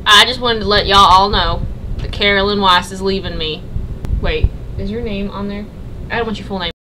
I just wanted to let y'all all know that Carolyn Weiss is leaving me. Wait, is your name on there? I don't want your full name.